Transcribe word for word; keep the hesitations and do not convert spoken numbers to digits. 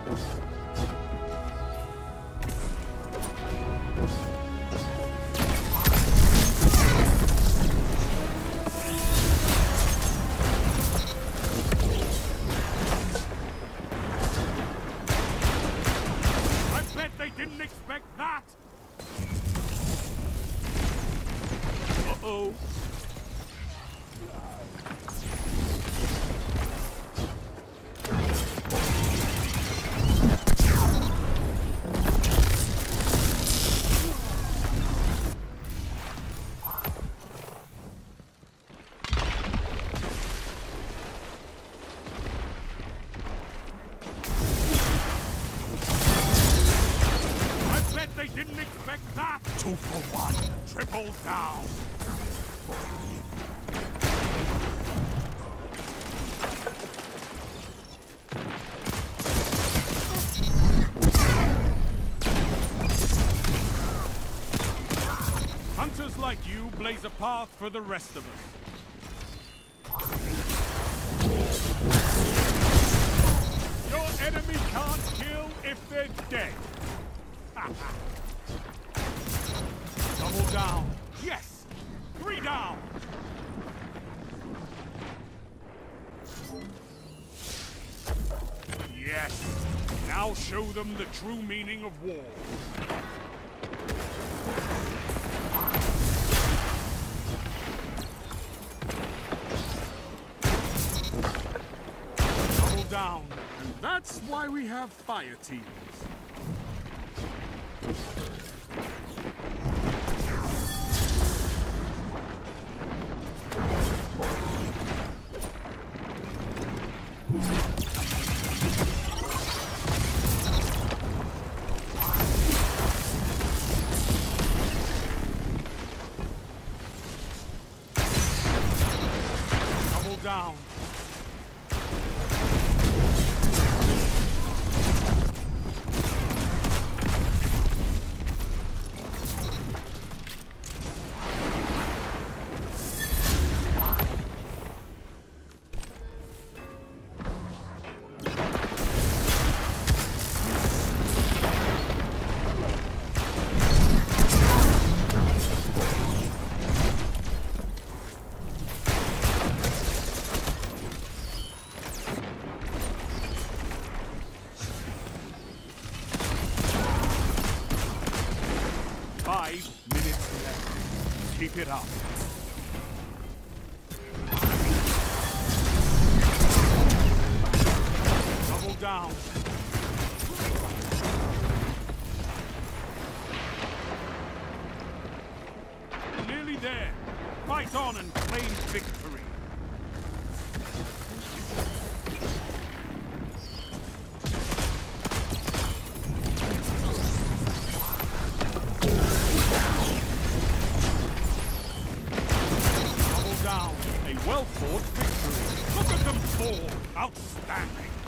Didn't expect that! Uh-oh. They didn't expect that! Two for one. Triple down. Hunters like you blaze a path for the rest of us. Your enemy can't kill if they're dead. Double down. Yes! Three down! Yes! Now show them the true meaning of war. Double down. And that's why we have fire teams. Double down. Five minutes left. Keep it up. Double down. Nearly there. Fight on and claim victory. A well-fought victory. Look at them fall. Outstanding.